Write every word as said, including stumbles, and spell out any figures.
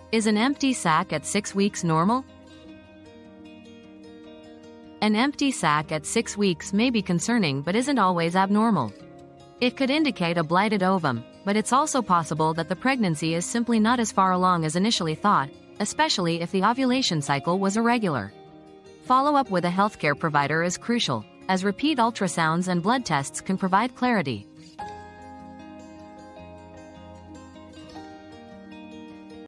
Is an empty sac at six weeks normal? An empty sac at six weeks may be concerning but isn't always abnormal. It could indicate a blighted ovum, but it's also possible that the pregnancy is simply not as far along as initially thought, especially if the ovulation cycle was irregular. Follow-up with a healthcare provider is crucial, as repeat ultrasounds and blood tests can provide clarity.